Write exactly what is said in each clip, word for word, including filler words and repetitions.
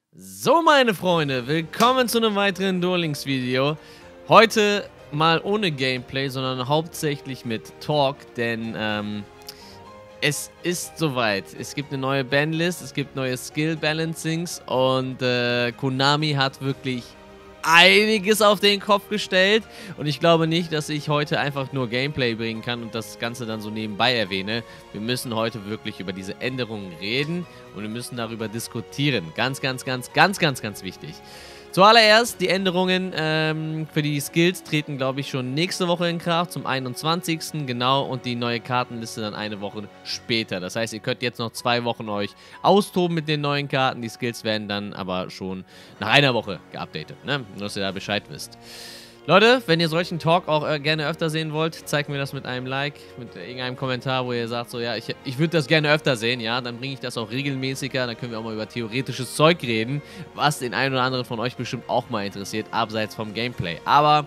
So, meine Freunde, willkommen zu einem weiteren Duel Links Video. Heute mal ohne Gameplay, sondern hauptsächlich mit Talk, denn ähm, es ist soweit. Es gibt eine neue Bandlist, es gibt neue Skill Balancings und äh, Konami hat wirklich einiges auf den Kopf gestellt und ich glaube nicht, dass ich heute einfach nur Gameplay bringen kann und das Ganze dann so nebenbei erwähne. Wir müssen heute wirklich über diese Änderungen reden und wir müssen darüber diskutieren. Ganz, ganz, ganz, ganz, ganz, ganz wichtig. Zuallererst, die Änderungen ähm, für die Skills treten, glaube ich, schon nächste Woche in Kraft, zum einundzwanzigsten genau, und die neue Kartenliste dann eine Woche später. Das heißt, ihr könnt jetzt noch zwei Wochen euch austoben mit den neuen Karten. Die Skills werden dann aber schon nach einer Woche geupdatet, ne? Nur, dass ihr da Bescheid wisst. Leute, wenn ihr solchen Talk auch äh, gerne öfter sehen wollt, zeigt mir das mit einem Like, mit äh, irgendeinem Kommentar, wo ihr sagt, so ja, ich, ich würde das gerne öfter sehen, ja, dann bringe ich das auch regelmäßiger, dann können wir auch mal über theoretisches Zeug reden, was den einen oder anderen von euch bestimmt auch mal interessiert, abseits vom Gameplay. Aber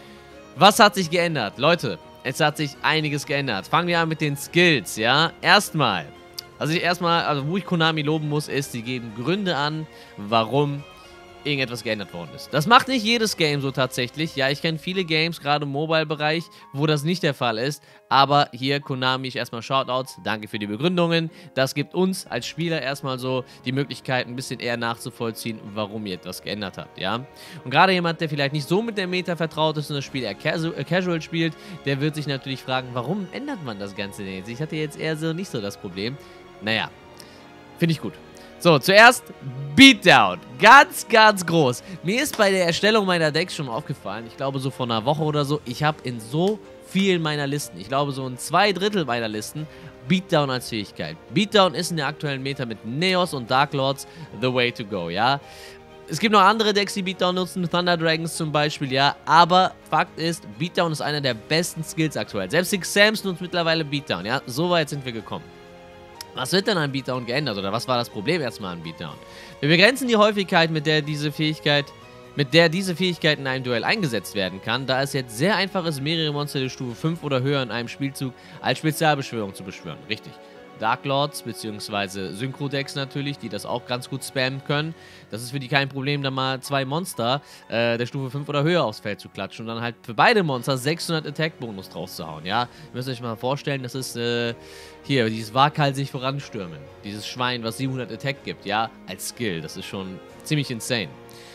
was hat sich geändert? Leute, es hat sich einiges geändert. Fangen wir an mit den Skills, ja. Erstmal, also ich erstmal, also wo ich Konami loben muss, ist, sie geben Gründe an, warum irgendetwas geändert worden ist. Das macht nicht jedes Game so tatsächlich. Ja, ich kenne viele Games, gerade im Mobile-Bereich, wo das nicht der Fall ist. Aber hier, Konami, ich erstmal Shoutouts. Danke für die Begründungen. Das gibt uns als Spieler erstmal so die Möglichkeit, ein bisschen eher nachzuvollziehen, warum ihr etwas geändert habt, ja. Und gerade jemand, der vielleicht nicht so mit der Meta vertraut ist und das Spiel eher casu äh, casual spielt, der wird sich natürlich fragen, warum ändert man das Ganze denn jetzt? Ich hatte jetzt eher so nicht so das Problem. Naja, finde ich gut. So, zuerst Beatdown. Ganz, ganz groß. Mir ist bei der Erstellung meiner Decks schon aufgefallen, ich glaube so vor einer Woche oder so, ich habe in so vielen meiner Listen, ich glaube so in zwei Drittel meiner Listen, Beatdown als Fähigkeit. Beatdown ist in der aktuellen Meta mit Neos und Dark Lords the way to go, ja. Es gibt noch andere Decks, die Beatdown nutzen, Thunder Dragons zum Beispiel, ja. Aber Fakt ist, Beatdown ist einer der besten Skills aktuell. Selbst die Xams nutzt mittlerweile Beatdown, ja. So weit sind wir gekommen. Was wird denn an Beatdown geändert oder was war das Problem erstmal an Beatdown? Wir begrenzen die Häufigkeit, mit der diese Fähigkeit, mit der diese Fähigkeit in einem Duell eingesetzt werden kann, da es jetzt sehr einfach ist, mehrere Monster der Stufe fünf oder höher in einem Spielzug als Spezialbeschwörung zu beschwören. Richtig. Dark Lords bzw. Synchro-Decks natürlich, die das auch ganz gut spammen können. Das ist für die kein Problem, da mal zwei Monster äh, der Stufe fünf oder höher aufs Feld zu klatschen und dann halt für beide Monster sechshundert Attack-Bonus draus zu hauen, ja. Ihr müsst euch mal vorstellen, das ist äh, hier, dieses Waghalsig sich voranstürmen. Dieses Schwein, was siebenhundert Attack gibt, ja, als Skill. Das ist schon ziemlich insane.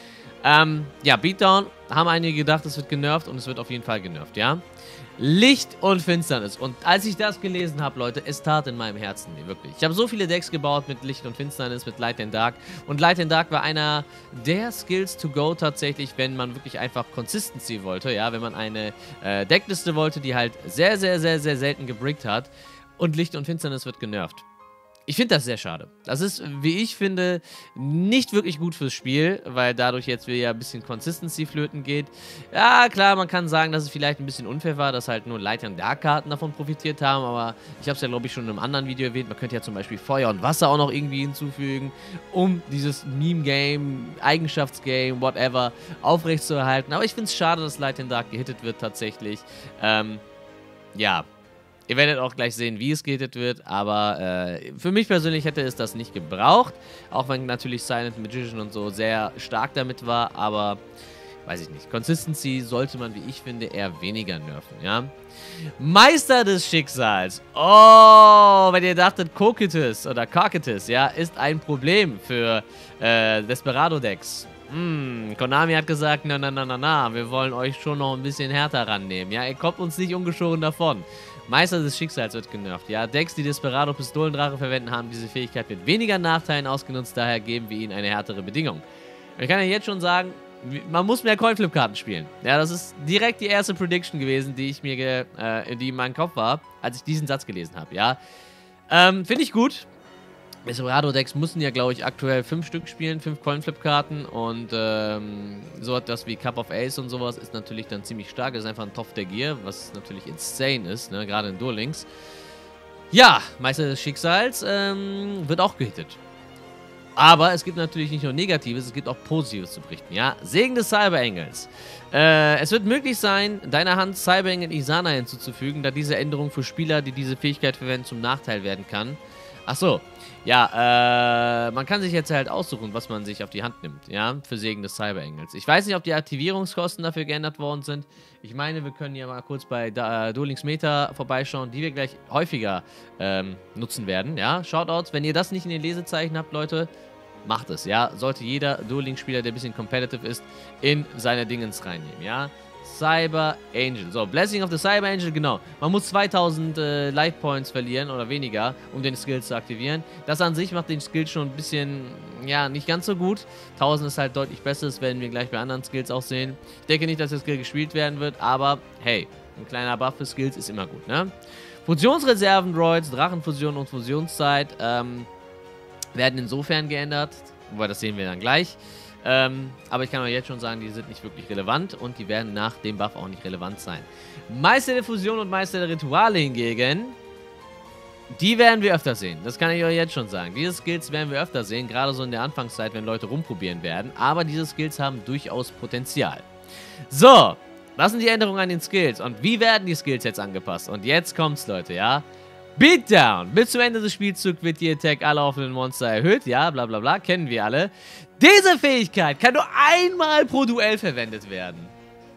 Ähm, ja, Beatdown, haben einige gedacht, es wird genervt und es wird auf jeden Fall genervt, ja. Licht und Finsternis. Und als ich das gelesen habe, Leute, es tat in meinem Herzen weh, wirklich. Ich habe so viele Decks gebaut mit Licht und Finsternis, mit Light and Dark. Und Light and Dark war einer der Skills to go tatsächlich, wenn man wirklich einfach Consistency wollte, ja, wenn man eine äh, Deckliste wollte, die halt sehr, sehr, sehr, sehr selten gebrickt hat. Und Licht und Finsternis wird genervt. Ich finde das sehr schade. Das ist, wie ich finde, nicht wirklich gut fürs Spiel, weil dadurch jetzt wieder ein bisschen Consistency flöten geht. Ja, klar, man kann sagen, dass es vielleicht ein bisschen unfair war, dass halt nur Light- und Dark-Karten davon profitiert haben, aber ich habe es ja, glaube ich, schon in einem anderen Video erwähnt. Man könnte ja zum Beispiel Feuer und Wasser auch noch irgendwie hinzufügen, um dieses Meme-Game, Eigenschaftsgame, whatever, aufrechtzuerhalten. Aber ich finde es schade, dass Light and Dark gehittet wird tatsächlich. Ähm, ja. Ihr werdet auch gleich sehen, wie es gehittet wird, aber äh, für mich persönlich hätte es das nicht gebraucht, auch wenn natürlich Silent Magician und so sehr stark damit war, aber weiß ich nicht. Consistency sollte man, wie ich finde, eher weniger nerven, ja. Meister des Schicksals. Oh, wenn ihr dachtet, Cocytus oder Cocytus, ja, ist ein Problem für äh, Desperado-Decks. Hm, Konami hat gesagt, na, na, na, na, na, wir wollen euch schon noch ein bisschen härter rannehmen, ja. Ihr kommt uns nicht ungeschoren davon. Meister des Schicksals wird genervt, ja. Decks, die Desperado Pistolendrache verwenden, haben diese Fähigkeit mit weniger Nachteilen ausgenutzt, daher geben wir ihnen eine härtere Bedingung. Ich kann ja jetzt schon sagen, man muss mehr Coinflip-Karten spielen. Ja, das ist direkt die erste Prediction gewesen, die ich mir, ge äh, die in meinem Kopf war, als ich diesen Satz gelesen habe, ja. Ähm, finde ich gut. Desperado-Decks müssen ja, glaube ich, aktuell fünf Stück spielen, fünf Coinflip-Karten und ähm, so etwas wie Cup of Ace und sowas ist natürlich dann ziemlich stark. Das ist einfach ein Topf der Gier, was natürlich insane ist, ne? Gerade in Duel Links. Ja, Meister des Schicksals ähm, wird auch gehittet. Aber es gibt natürlich nicht nur Negatives, es gibt auch Positives zu berichten, ja. Segen des Cyber Engels. Äh, es wird möglich sein, deiner Hand Cyber Engel Isana hinzuzufügen, da diese Änderung für Spieler, die diese Fähigkeit verwenden, zum Nachteil werden kann. Ach so. Ja, äh, man kann sich jetzt halt aussuchen, was man sich auf die Hand nimmt, ja, für Segen des Cyberengels. Ich weiß nicht, ob die Aktivierungskosten dafür geändert worden sind. Ich meine, wir können ja mal kurz bei da, äh, Duel Links Meta vorbeischauen, die wir gleich häufiger ähm, nutzen werden, ja. Shoutouts, wenn ihr das nicht in den Lesezeichen habt, Leute, macht es, ja. Sollte jeder Duel Links Spieler, der ein bisschen competitive ist, in seine Dingens reinnehmen, ja. Cyber Angel. So, Blessing of the Cyber Angel, genau. Man muss zweitausend äh, Life Points verlieren oder weniger, um den Skill zu aktivieren. Das an sich macht den Skill schon ein bisschen, ja, nicht ganz so gut. tausend ist halt deutlich besser, das werden wir gleich bei anderen Skills auch sehen. Ich denke nicht, dass der Skill gespielt werden wird, aber hey, ein kleiner Buff für Skills ist immer gut, ne? Fusionsreserven, Droids, Drachenfusion und Fusionszeit ähm, werden insofern geändert, wobei das sehen wir dann gleich. Ähm, aber ich kann euch jetzt schon sagen, die sind nicht wirklich relevant und die werden nach dem Buff auch nicht relevant sein. Meister der Fusion und Meister der Rituale hingegen, die werden wir öfter sehen. Das kann ich euch jetzt schon sagen. Diese Skills werden wir öfter sehen, gerade so in der Anfangszeit, wenn Leute rumprobieren werden. Aber diese Skills haben durchaus Potenzial. So, das sind die Änderungen an den Skills. Und wie werden die Skills jetzt angepasst? Und jetzt kommt's, Leute, ja? Beatdown. Bis zum Ende des Spielzugs wird die Attack aller offenen Monster erhöht. Ja, bla bla bla, kennen wir alle. Diese Fähigkeit kann nur einmal pro Duell verwendet werden.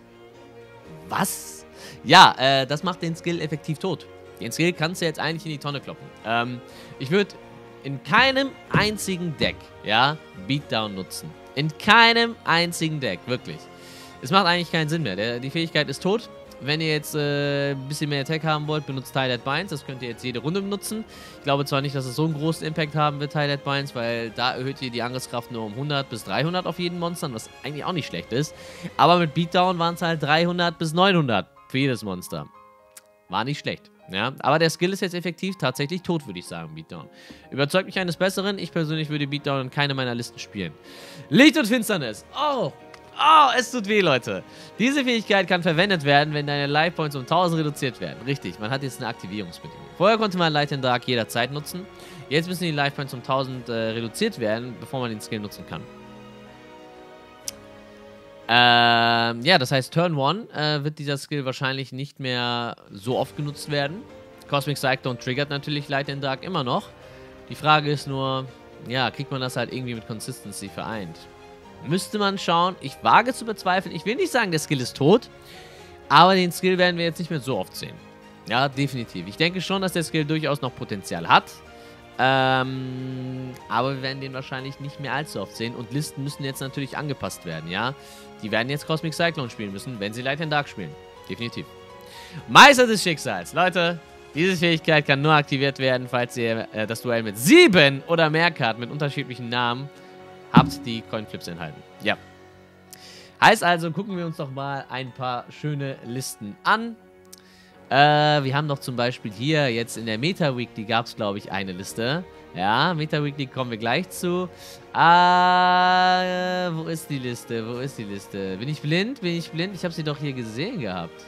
Was? Ja, äh, das macht den Skill effektiv tot. Den Skill kannst du jetzt eigentlich in die Tonne kloppen. Ähm, ich würde in keinem einzigen Deck, ja, Beatdown nutzen. In keinem einzigen Deck, wirklich. Es macht eigentlich keinen Sinn mehr. Der, die Fähigkeit ist tot. Wenn ihr jetzt äh, ein bisschen mehr Attack haben wollt, benutzt Tie That Binds. Das könnt ihr jetzt jede Runde benutzen. Ich glaube zwar nicht, dass es so einen großen Impact haben wird, Tie That Binds, weil da erhöht ihr die Angriffskraft nur um hundert bis dreihundert auf jeden Monster, was eigentlich auch nicht schlecht ist. Aber mit Beatdown waren es halt dreihundert bis neunhundert für jedes Monster. War nicht schlecht. Ja, aber der Skill ist jetzt effektiv tatsächlich tot, würde ich sagen, Beatdown. Überzeugt mich eines Besseren. Ich persönlich würde Beatdown in keine meiner Listen spielen. Licht und Finsternis. Oh! Oh, es tut weh, Leute. Diese Fähigkeit kann verwendet werden, wenn deine Life Points um tausend reduziert werden. Richtig, man hat jetzt eine Aktivierungsbedingung. Vorher konnte man Light and Dark jederzeit nutzen. Jetzt müssen die Life Points um tausend äh, reduziert werden, bevor man den Skill nutzen kann. Ähm, ja, das heißt, Turn eins äh, wird dieser Skill wahrscheinlich nicht mehr so oft genutzt werden. Cosmic Cyclone triggert natürlich Light and Dark immer noch. Die Frage ist nur, ja, kriegt man das halt irgendwie mit Consistency vereint? Müsste man schauen. Ich wage zu bezweifeln. Ich will nicht sagen, der Skill ist tot. Aber den Skill werden wir jetzt nicht mehr so oft sehen. Ja, definitiv. Ich denke schon, dass der Skill durchaus noch Potenzial hat. Ähm, aber wir werden den wahrscheinlich nicht mehr allzu oft sehen. Und Listen müssen jetzt natürlich angepasst werden, ja. Die werden jetzt Cosmic Cyclone spielen müssen, wenn sie Light and Dark spielen. Definitiv. Meister des Schicksals. Leute, diese Fähigkeit kann nur aktiviert werden, falls ihr äh, das Duell mit sieben oder mehr Karten mit unterschiedlichen Namen habt, die Coinflips enthalten. Ja. Heißt also, gucken wir uns doch mal ein paar schöne Listen an. Äh, wir haben doch zum Beispiel hier jetzt in der Meta Weekly gab es, glaube ich, eine Liste. Ja, Meta Weekly kommen wir gleich zu. Ah, äh, wo ist die Liste? Wo ist die Liste? Bin ich blind? Bin ich blind? Ich habe sie doch hier gesehen gehabt.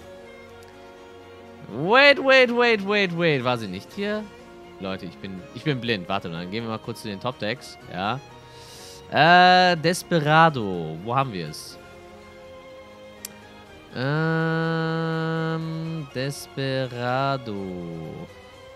Wait, wait, wait, wait, wait. War sie nicht hier? Leute, ich bin, ich bin blind. Warte mal, dann gehen wir mal kurz zu den Top-Decks. Ja. Äh, Desperado. Wo haben wir es? Ähm, Desperado.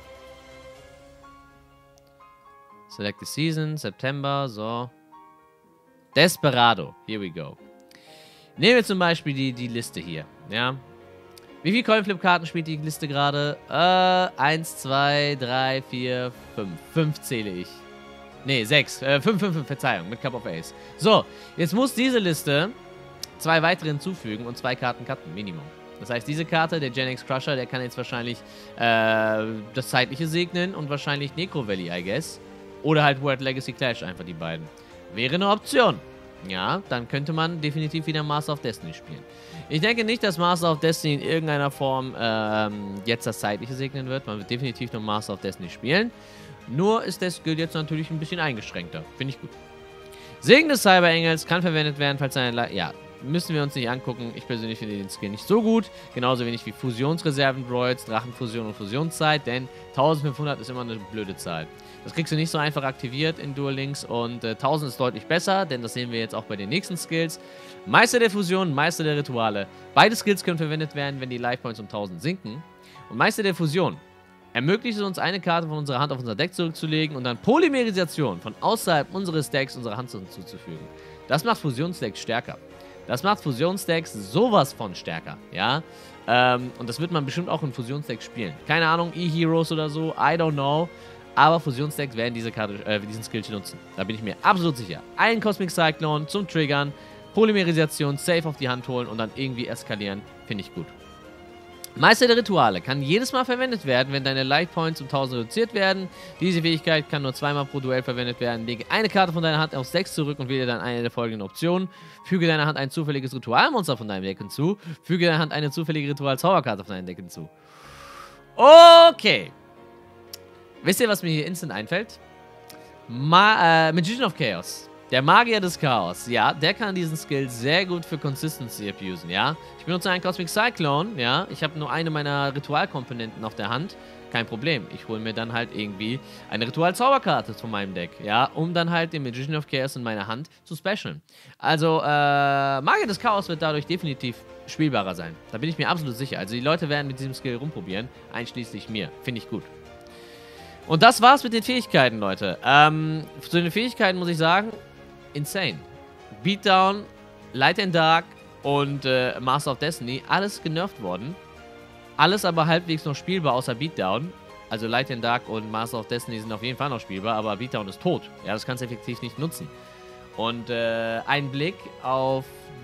Select the Season, September, so. Desperado. Here we go. Nehmen wir zum Beispiel die, die Liste hier, ja. Wie viele Coinflip-Karten spielt die Liste gerade? Äh, eins, zwei, drei, vier, fünf. fünf zähle ich. Ne, sechs. Äh, fünf, fünf, fünf, Verzeihung, mit Cup of Ace. So, jetzt muss diese Liste zwei weitere hinzufügen und zwei Karten cutten, Minimum. Das heißt, diese Karte, der Gen X Crusher, der kann jetzt wahrscheinlich äh, das Zeitliche segnen und wahrscheinlich Necro Valley, I guess. Oder halt World Legacy Clash, einfach die beiden. Wäre eine Option. Ja, dann könnte man definitiv wieder Master of Destiny spielen. Ich denke nicht, dass Master of Destiny in irgendeiner Form ähm, jetzt das Zeitliche segnen wird. Man wird definitiv noch Master of Destiny spielen. Nur ist der Skill jetzt natürlich ein bisschen eingeschränkter. Finde ich gut. Segen des Cyberengels kann verwendet werden, falls eine... Le ja, müssen wir uns nicht angucken. Ich persönlich finde den Skill nicht so gut. Genauso wenig wie Fusionsreserven-Droids, Drachenfusion und Fusionszeit. Denn eintausendfünfhundert ist immer eine blöde Zahl. Das kriegst du nicht so einfach aktiviert in Duel Links. Und äh, tausend ist deutlich besser, denn das sehen wir jetzt auch bei den nächsten Skills. Meister der Fusion, Meister der Rituale. Beide Skills können verwendet werden, wenn die Life Points um tausend sinken. Und Meister der Fusion ermöglicht es uns, eine Karte von unserer Hand auf unser Deck zurückzulegen und dann Polymerisation von außerhalb unseres Decks unserer Hand hinzuzufügen. Das macht Fusionsdecks stärker. Das macht Fusionsdecks sowas von stärker, ja. Ähm, und das wird man bestimmt auch in Fusionsdecks spielen. Keine Ahnung, E-Heroes oder so, I don't know. Aber Fusionsdecks werden diese Karte, äh, diesen Skill nutzen. Da bin ich mir absolut sicher. Einen Cosmic Cyclone zum Triggern, Polymerisation, safe auf die Hand holen und dann irgendwie eskalieren, finde ich gut. Meister der Rituale kann jedes Mal verwendet werden, wenn deine Life Points um tausend reduziert werden. Diese Fähigkeit kann nur zweimal pro Duell verwendet werden. Lege eine Karte von deiner Hand aufs Deck zurück und wähle dann eine der folgenden Optionen. Füge deiner Hand ein zufälliges Ritualmonster von deinem Deck hinzu. Füge deiner Hand eine zufällige Ritual-Zauberkarte von deinem Deck hinzu. Okay. Wisst ihr, was mir hier instant einfällt? Ma äh, Magician of Chaos. Der Magier des Chaos, ja, der kann diesen Skill sehr gut für Consistency abusen, ja. Ich benutze einen Cosmic Cyclone, ja. Ich habe nur eine meiner Ritualkomponenten auf der Hand. Kein Problem. Ich hole mir dann halt irgendwie eine Ritual-Zauberkarte von meinem Deck, ja, um dann halt den Magician of Chaos in meiner Hand zu specialen. Also, äh, Magier des Chaos wird dadurch definitiv spielbarer sein. Da bin ich mir absolut sicher. Also, die Leute werden mit diesem Skill rumprobieren, einschließlich mir. Finde ich gut. Und das war's mit den Fähigkeiten, Leute. Ähm, zu den Fähigkeiten muss ich sagen, insane. Beatdown, Light and Dark und äh, Master of Destiny, alles genervt worden. Alles aber halbwegs noch spielbar, außer Beatdown. Also Light and Dark und Master of Destiny sind auf jeden Fall noch spielbar, aber Beatdown ist tot. Ja, das kannst du effektiv nicht nutzen. Und äh, ein Blick auf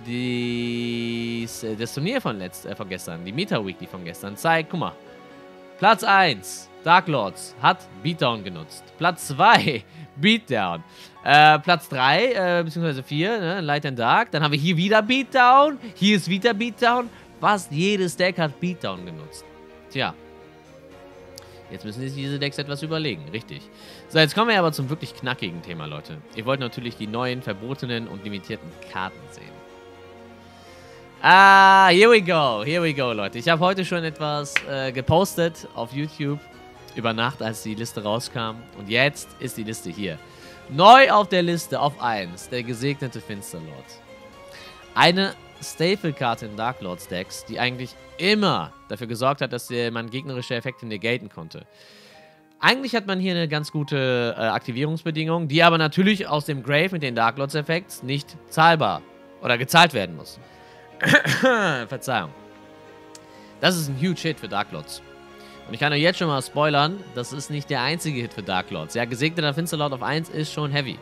die, das Turnier von, letzt, äh, von gestern, die Meta Weekly von gestern, zeigt, guck mal, Platz eins, Dark Lords, hat Beatdown genutzt. Platz zwei, Beatdown. Äh, Platz drei, äh, beziehungsweise vier, ne, Light and Dark. Dann haben wir hier wieder Beatdown. Hier ist wieder Beatdown. Fast jedes Deck hat Beatdown genutzt. Tja. Jetzt müssen sich diese Decks etwas überlegen, richtig. So, jetzt kommen wir aber zum wirklich knackigen Thema, Leute. Ihr wollt natürlich die neuen, verbotenen und limitierten Karten sehen. Ah, here we go, here we go, Leute. Ich habe heute schon etwas äh, gepostet auf YouTube über Nacht, als die Liste rauskam. Und jetzt ist die Liste hier. Neu auf der Liste auf eins, der gesegnete Finsterlord. Eine Staple-Karte in Dark Lords Decks, die eigentlich immer dafür gesorgt hat, dass man gegnerische Effekte negaten konnte. Eigentlich hat man hier eine ganz gute äh, Aktivierungsbedingung, die aber natürlich aus dem Grave mit den Dark Lords Effekts nicht zahlbar oder gezahlt werden muss. Verzeihung. Das ist ein huge Hit für Dark Lords. Und ich kann euch jetzt schon mal spoilern, das ist nicht der einzige Hit für Dark Lords. Ja, gesegneter Finsterlord auf eins ist schon heavy.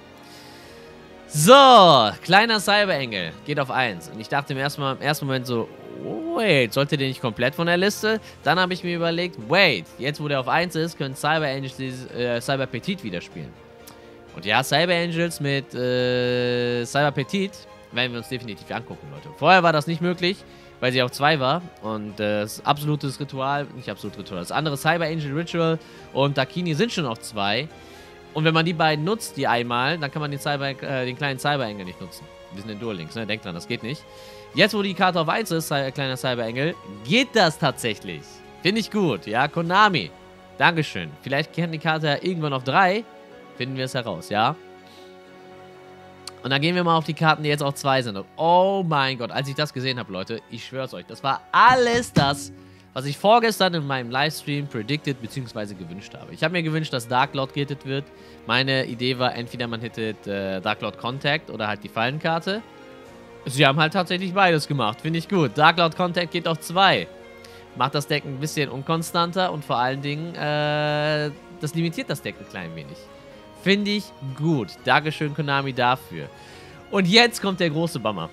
So, kleiner Cyberengel geht auf eins. Und ich dachte im ersten, Mal, im ersten Moment so, wait, sollte der nicht komplett von der Liste? Dann habe ich mir überlegt, wait, jetzt wo der auf eins ist, können Cyber Angels dieses äh, Cyber Petit wieder spielen. Und ja, Cyber Angels mit äh, Cyber Petit werden wir uns definitiv angucken, Leute. Vorher war das nicht möglich, weil sie auf zwei war. Und äh, das absolutes Ritual, nicht absolutes Ritual, das andere Cyber Angel Ritual und Dakini sind schon auf zwei. Und wenn man die beiden nutzt, die einmal, dann kann man den, Cyber, äh, den kleinen Cyber-Engel nicht nutzen. Wir sind in Duel Links, ne? Denkt dran, das geht nicht. Jetzt, wo die Karte auf eins ist, äh, kleiner Cyber-Engel, geht das tatsächlich. Finde ich gut, ja? Konami, Dankeschön. Vielleicht kann die Karte ja irgendwann auf drei. Finden wir es heraus, ja? Und dann gehen wir mal auf die Karten, die jetzt auf zwei sind. Und oh mein Gott, als ich das gesehen habe, Leute, ich schwör's euch, das war alles das, was ich vorgestern in meinem Livestream predicted bzw. gewünscht habe. Ich habe mir gewünscht, dass Dark Lord gehittet wird. Meine Idee war, entweder man hittet äh, Dark Lord Contact oder halt die Fallenkarte. Sie haben halt tatsächlich beides gemacht. Finde ich gut. Dark Lord Contact geht auf zwei. Macht das Deck ein bisschen unkonstanter und vor allen Dingen, äh, das limitiert das Deck ein klein wenig. Finde ich gut. Dankeschön, Konami, dafür. Und jetzt kommt der große Bummer.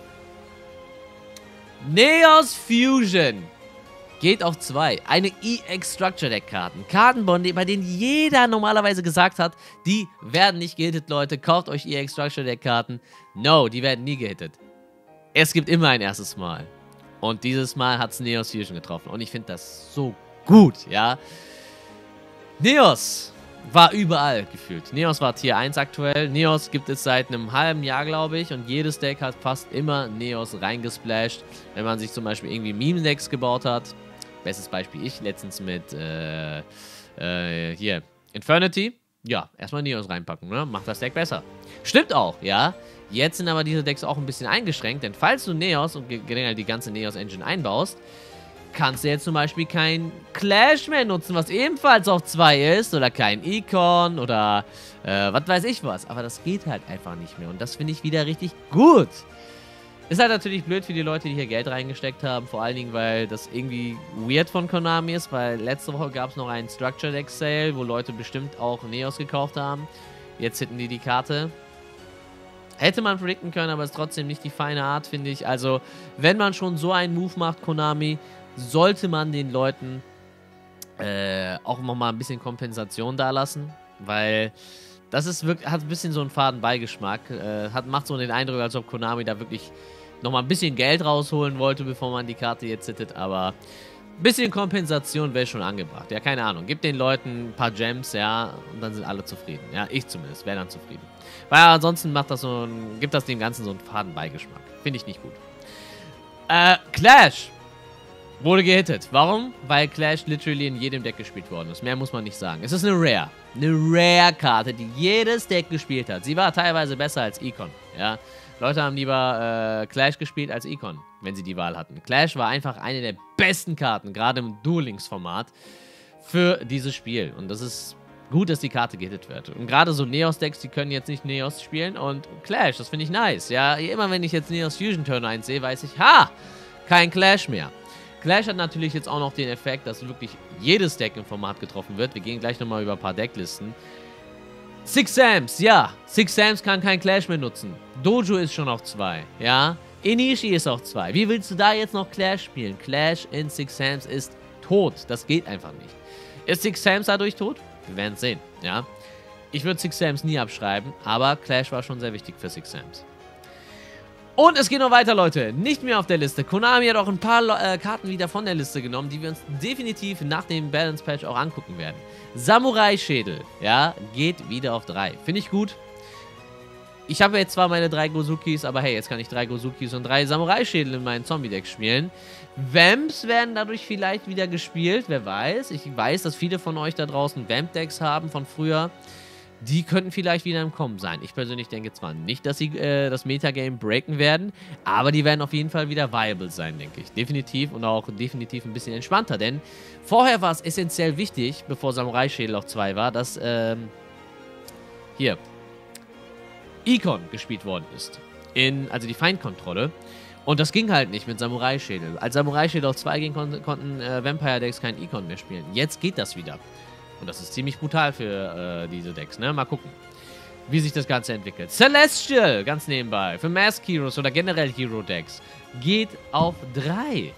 Neos Fusion geht auf zwei. Eine E X Structure Deck Karten. Kartenbonde, bei denen jeder normalerweise gesagt hat, die werden nicht gehittet, Leute. Kauft euch E X Structure Deck Karten. No, die werden nie gehittet. Es gibt immer ein erstes Mal. Und dieses Mal hat es Neos Fusion getroffen. Und ich finde das so gut, ja. Neos war überall gefühlt. Neos war Tier eins aktuell. Neos gibt es seit einem halben Jahr, glaube ich. Und jedes Deck hat fast immer Neos reingesplasht. Wenn man sich zum Beispiel irgendwie Meme-Decks gebaut hat. Bestes Beispiel ich, letztens mit, äh, äh, hier, Infernity. Ja, erstmal Neos reinpacken, ne? Macht das Deck besser. Stimmt auch, ja. Jetzt sind aber diese Decks auch ein bisschen eingeschränkt, denn falls du Neos und generell die ganze Neos Engine einbaust, kannst du jetzt zum Beispiel kein Clash mehr nutzen, was ebenfalls auf zwei ist. Oder kein Icon oder äh, was weiß ich was. Aber das geht halt einfach nicht mehr. Und das finde ich wieder richtig gut. Ist halt natürlich blöd für die Leute, die hier Geld reingesteckt haben. Vor allen Dingen, weil das irgendwie weird von Konami ist. Weil letzte Woche gab es noch einen Structure Deck Sale, wo Leute bestimmt auch Neos gekauft haben. Jetzt hätten die die Karte. Hätte man predikten können, aber ist trotzdem nicht die feine Art, finde ich. Also, wenn man schon so einen Move macht, Konami, sollte man den Leuten äh, auch nochmal ein bisschen Kompensation dalassen. Weil das ist wirklich, hat ein bisschen so einen faden Beigeschmack. Äh, hat, macht so den Eindruck, als ob Konami da wirklich nochmal ein bisschen Geld rausholen wollte, bevor man die Karte jetzt hittet. Aber ein bisschen Kompensation wäre schon angebracht. Ja, keine Ahnung. Gib den Leuten ein paar Gems, ja, und dann sind alle zufrieden. Ja, ich zumindest wäre dann zufrieden. Weil ansonsten macht das so ein, gibt das dem Ganzen so einen faden Beigeschmack. Finde ich nicht gut. Äh, Clash wurde gehittet. Warum? Weil Clash literally in jedem Deck gespielt worden ist. Mehr muss man nicht sagen. Es ist eine Rare. Eine Rare-Karte, die jedes Deck gespielt hat. Sie war teilweise besser als Icon. Ja, Leute haben lieber äh, Clash gespielt als Icon, wenn sie die Wahl hatten. Clash war einfach eine der besten Karten, gerade im Duel Links-Format, für dieses Spiel. Und das ist gut, dass die Karte gehittet wird. Und gerade so Neos-Decks, die können jetzt nicht Neos spielen. Und Clash, das finde ich nice. Ja, immer wenn ich jetzt Neos Fusion Turn eins sehe, weiß ich, ha, kein Clash mehr. Clash hat natürlich jetzt auch noch den Effekt, dass wirklich jedes Deck im Format getroffen wird. Wir gehen gleich nochmal über ein paar Decklisten. Six Sams, ja. Six Sams kann kein Clash mehr nutzen. Dojo ist schon auf zwei, ja. Inishi ist auf zwei. Wie willst du da jetzt noch Clash spielen? Clash in Six Sams ist tot. Das geht einfach nicht. Ist Six Sams dadurch tot? Wir werden es sehen, ja. Ich würde Six Sams nie abschreiben, aber Clash war schon sehr wichtig für Six Sams. Und es geht noch weiter, Leute. Nicht mehr auf der Liste. Konami hat auch ein paar äh, Karten wieder von der Liste genommen, die wir uns definitiv nach dem Balance Patch auch angucken werden. Samurai-Schädel, ja, geht wieder auf drei. Finde ich gut. Ich habe jetzt zwar meine drei Gozukis, aber hey, jetzt kann ich drei Gozukis und drei Samurai-Schädel in meinen Zombie-Deck spielen. Vamps werden dadurch vielleicht wieder gespielt, wer weiß. Ich weiß, dass viele von euch da draußen Vamp-Decks haben von früher. Die könnten vielleicht wieder im Kommen sein. Ich persönlich denke zwar nicht, dass sie äh, das Metagame breaken werden, aber die werden auf jeden Fall wieder viable sein, denke ich. Definitiv und auch definitiv ein bisschen entspannter, denn vorher war es essentiell wichtig, bevor Samurai-Schädel auf zwei war, dass ähm, hier Icon gespielt worden ist. In, also die Feindkontrolle. Und das ging halt nicht mit Samurai-Schädel. Als Samurai-Schädel auf zwei ging, kon konnten äh, Vampire-Decks kein Icon mehr spielen. Jetzt geht das wieder. Und das ist ziemlich brutal für äh, diese Decks, ne? Mal gucken, wie sich das Ganze entwickelt. Celestial, ganz nebenbei, für Mask Heroes oder generell Hero-Decks, geht auf drei.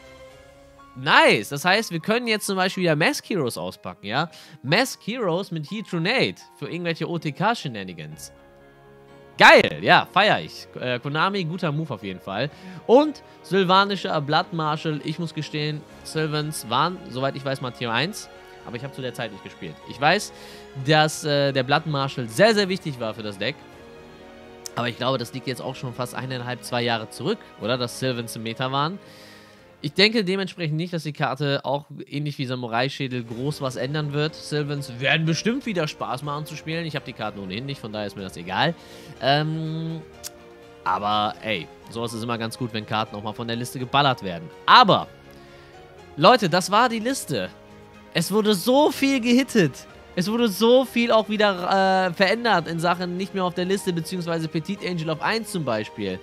Nice, das heißt, wir können jetzt zum Beispiel wieder Mask Heroes auspacken, ja? Mask Heroes mit Heatronate für irgendwelche O T K-Shenanigans. Geil, ja, feier ich. Äh, Konami, guter Move auf jeden Fall. Und Sylvanischer Blood Marshal, ich muss gestehen, Sylvans waren, soweit ich weiß, mal Tier eins. Aber ich habe zu der Zeit nicht gespielt. Ich weiß, dass äh, der Blood Marshal sehr, sehr wichtig war für das Deck. Aber ich glaube, das liegt jetzt auch schon fast eineinhalb, zwei Jahre zurück, oder? Dass Sylvans im Meta waren. Ich denke dementsprechend nicht, dass die Karte auch ähnlich wie Samurai-Schädel groß was ändern wird. Sylvans werden bestimmt wieder Spaß machen zu spielen. Ich habe die Karten ohnehin nicht, von daher ist mir das egal. Ähm, aber ey, sowas ist immer ganz gut, wenn Karten auch mal von der Liste geballert werden. Aber, Leute, das war die Liste. Es wurde so viel gehittet. Es wurde so viel auch wieder äh, verändert in Sachen nicht mehr auf der Liste, beziehungsweise Petit Angel auf eins zum Beispiel.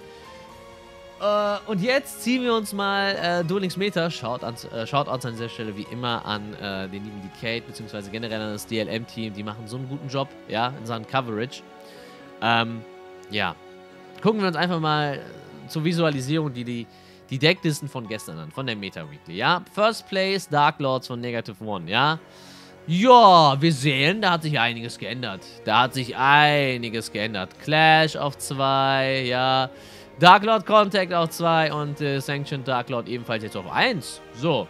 Äh, und jetzt ziehen wir uns mal äh, Duel Links Meta. Schaut an, äh, Shoutouts an dieser Stelle wie immer an äh, den lieben Decade, beziehungsweise generell an das D L M-Team. Die machen so einen guten Job, ja, in Sachen Coverage. Ähm, ja. Gucken wir uns einfach mal zur Visualisierung die, die Die Decklisten von gestern an, von der Meta Weekly, ja. First Place, Dark Lords von Negative One, ja. Ja, wir sehen, da hat sich einiges geändert. Da hat sich einiges geändert. Clash auf zwei, ja. Dark Lord Contact auf zwei und äh, Sanctioned Dark Lord ebenfalls jetzt auf eins. So.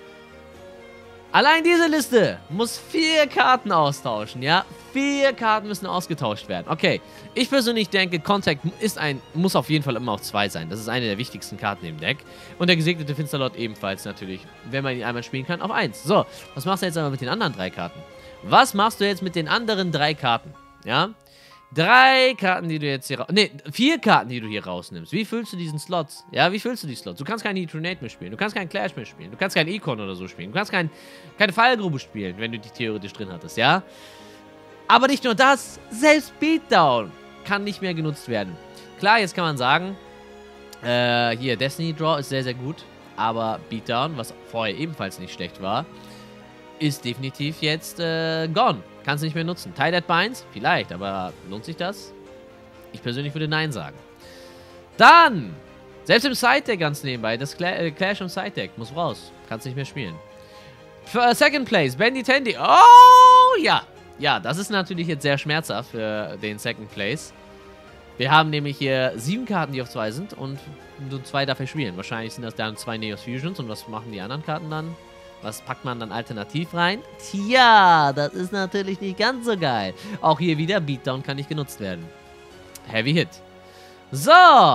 Allein diese Liste muss vier Karten austauschen, ja? Vier Karten müssen ausgetauscht werden. Okay, ich persönlich denke, Contact ist ein, muss auf jeden Fall immer auf zwei sein. Das ist eine der wichtigsten Karten im Deck. Und der gesegnete Finsterlord ebenfalls natürlich, wenn man ihn einmal spielen kann, auf eins. So, was machst du jetzt aber mit den anderen drei Karten? Was machst du jetzt mit den anderen drei Karten? Ja? Drei Karten, die du jetzt hier raus... Ne, vier Karten, die du hier rausnimmst. Wie füllst du diesen Slots? Ja, wie füllst du die Slots? Du kannst keinen Heat-Grenade mehr spielen. Du kannst keinen Clash mehr spielen. Du kannst keinen Econ oder so spielen. Du kannst kein, keine Fallgrube spielen, wenn du die theoretisch drin hattest, ja? Aber nicht nur das, selbst Beatdown kann nicht mehr genutzt werden. Klar, jetzt kann man sagen, äh, hier, Destiny Draw ist sehr, sehr gut. Aber Beatdown, was vorher ebenfalls nicht schlecht war, ist definitiv jetzt äh, gone. Kannst du nicht mehr nutzen. Tie-Dead Binds? Vielleicht, aber lohnt sich das? Ich persönlich würde Nein sagen. Dann, selbst im Side-Deck ganz nebenbei, das Cla äh, Clash im Side-Deck muss raus. Kannst nicht mehr spielen. Für, uh, Second Place, Bendy Tandy. Oh, ja. Ja, das ist natürlich jetzt sehr schmerzhaft für den Second Place. Wir haben nämlich hier sieben Karten, die auf zwei sind und nur zwei dafür spielen. Wahrscheinlich sind das dann zwei Neos Fusions und was machen die anderen Karten dann? Was packt man dann alternativ rein? Tja, das ist natürlich nicht ganz so geil. Auch hier wieder, Beatdown kann nicht genutzt werden. Heavy Hit. So.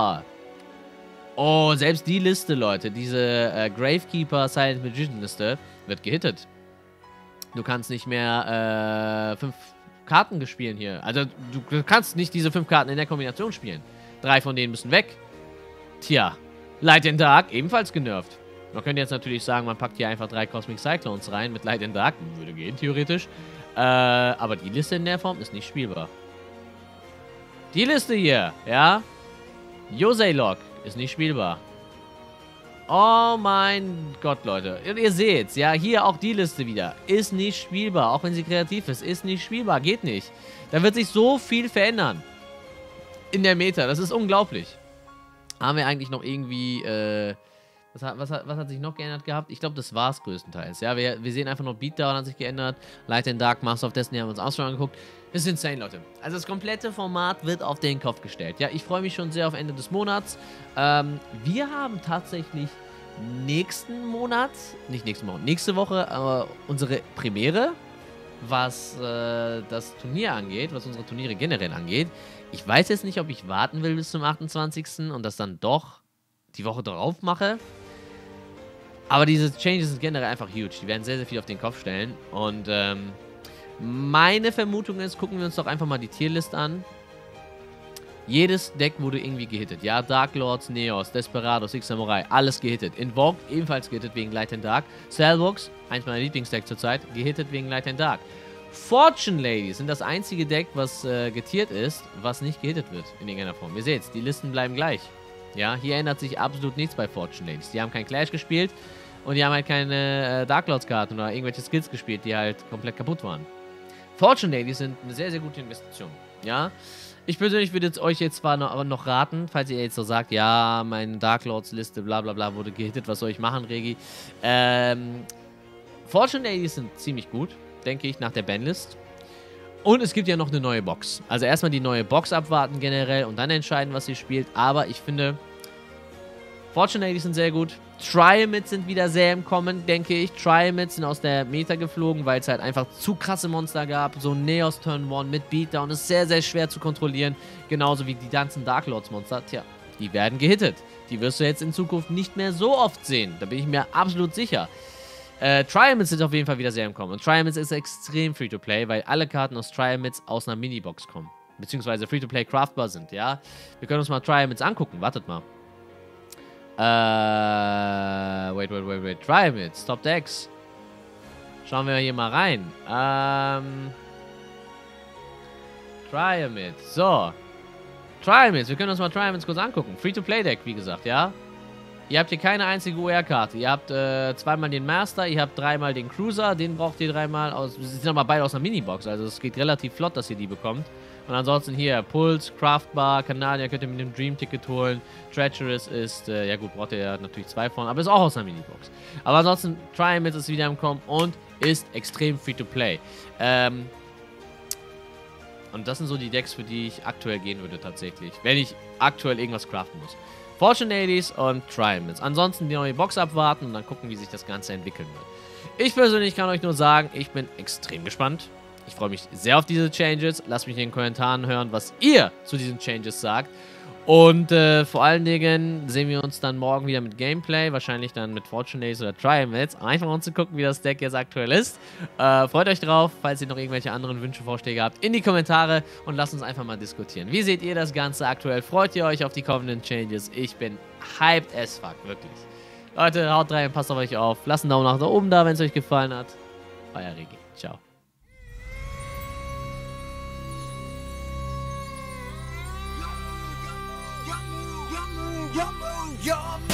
Oh, selbst die Liste, Leute, diese äh, Gravekeeper Silent Magician Liste, wird gehittet. Du kannst nicht mehr äh, fünf Karten spielen hier. Also, du kannst nicht diese fünf Karten in der Kombination spielen. Drei von denen müssen weg. Tja, Light and Dark ebenfalls genervt. Man könnte jetzt natürlich sagen, man packt hier einfach drei Cosmic Cyclones rein mit Light and Dark. Würde gehen, theoretisch. Äh, aber die Liste in der Form ist nicht spielbar. Die Liste hier, ja. Yosei Lock ist nicht spielbar. Oh mein Gott, Leute. Und ihr seht's, ja, hier auch die Liste wieder. Ist nicht spielbar, auch wenn sie kreativ ist. Ist nicht spielbar, geht nicht. Da wird sich so viel verändern. In der Meta, das ist unglaublich. Haben wir eigentlich noch irgendwie, äh... Was hat, was, hat, was hat sich noch geändert gehabt? Ich glaube, das war es größtenteils. Ja, wir, wir sehen einfach noch Beatdown hat sich geändert. Light and Dark, Master of Destiny haben wir uns auch schon angeguckt. Das ist insane, Leute. Also das komplette Format wird auf den Kopf gestellt. Ja, ich freue mich schon sehr auf Ende des Monats. Ähm, wir haben tatsächlich nächsten Monat, nicht nächsten Monat, nächste Woche, aber unsere Premiere, was äh, das Turnier angeht, was unsere Turniere generell angeht. Ich weiß jetzt nicht, ob ich warten will bis zum achtundzwanzigsten und das dann doch die Woche darauf mache. Aber diese Changes sind generell einfach huge. Die werden sehr, sehr viel auf den Kopf stellen. Und ähm, meine Vermutung ist, gucken wir uns doch einfach mal die Tierlist an. Jedes Deck wurde irgendwie gehittet. Ja, Dark Lords, Neos, Desperados, Six Samurai, alles gehittet. Invoked, ebenfalls gehittet wegen Light and Dark. Cellbox, eins meiner Lieblingsdecks zurzeit, gehittet wegen Light and Dark. Fortune Ladies sind das einzige Deck, was äh, getiert ist, was nicht gehittet wird in irgendeiner Form. Ihr seht's, die Listen bleiben gleich. Ja, hier ändert sich absolut nichts bei Fortune Ladies. Die haben kein Clash gespielt und die haben halt keine äh, Dark Lords Karten oder irgendwelche Skills gespielt, die halt komplett kaputt waren. Fortune Ladies sind eine sehr, sehr gute Investition. Ja, ich persönlich würde jetzt euch jetzt zwar noch, noch raten, falls ihr jetzt so sagt, ja, meine Dark Lords Liste, bla bla bla, wurde gehittet, was soll ich machen, Regi? Ähm, Fortune Ladies sind ziemlich gut, denke ich, nach der Banlist. Und es gibt ja noch eine neue Box. Also erstmal die neue Box abwarten generell und dann entscheiden, was sie spielt. Aber ich finde, Fortune Ladies sind sehr gut. Triamids sind wieder sehr im Kommen, denke ich. Triamids sind aus der Meta geflogen, weil es halt einfach zu krasse Monster gab. So ein Neos Turn eins mit Beatdown ist sehr, sehr schwer zu kontrollieren. Genauso wie die ganzen Dark Lords Monster. Tja, die werden gehittet. Die wirst du jetzt in Zukunft nicht mehr so oft sehen. Da bin ich mir absolut sicher. Äh, Triamids sind auf jeden Fall wieder sehr im Kommen. Und Triamids ist extrem Free-to-Play, weil alle Karten aus Triamids aus einer Minibox kommen. Beziehungsweise Free-to-Play craftbar sind, ja. Wir können uns mal Triamids angucken. Wartet mal. Äh, wait, wait, wait, wait. Triamids, Top Decks. Schauen wir hier mal rein. Ähm, Triamids, so. Triamids, wir können uns mal Triamids kurz angucken. Free-to-Play-Deck, wie gesagt, ja. Ihr habt hier keine einzige O R-Karte. Ihr habt äh, zweimal den Master, ihr habt dreimal den Cruiser, den braucht ihr dreimal aus. Sie sind aber beide aus einer Minibox, also es geht relativ flott, dass ihr die bekommt. Und ansonsten hier Pulse, Craftbar, Kanadier könnt ihr mit dem Dream-Ticket holen. Treacherous ist, äh, ja gut, braucht ihr ja natürlich zwei von, aber ist auch aus einer Minibox. Aber ansonsten, Triamids ist wieder im Kommen und ist extrem Free-to-Play. Ähm, und das sind so die Decks, für die ich aktuell gehen würde tatsächlich, wenn ich aktuell irgendwas craften muss. Fortune Ladies und Triamids. Ansonsten die neue Box abwarten und dann gucken, wie sich das Ganze entwickeln wird. Ich persönlich kann euch nur sagen, ich bin extrem gespannt. Ich freue mich sehr auf diese Changes. Lasst mich in den Kommentaren hören, was ihr zu diesen Changes sagt. Und äh, vor allen Dingen sehen wir uns dann morgen wieder mit Gameplay. Wahrscheinlich dann mit Fortune Days oder Triumphs. Einfach um zu gucken, wie das Deck jetzt aktuell ist. Äh, freut euch drauf. Falls ihr noch irgendwelche anderen Wünsche, Vorschläge habt, in die Kommentare und lasst uns einfach mal diskutieren. Wie seht ihr das Ganze aktuell? Freut ihr euch auf die kommenden Changes? Ich bin hyped as fuck, wirklich. Leute, haut rein, passt auf euch auf. Lasst einen Daumen nach oben da, wenn es euch gefallen hat. Euer Regi. Ciao. Your move, your move, your move.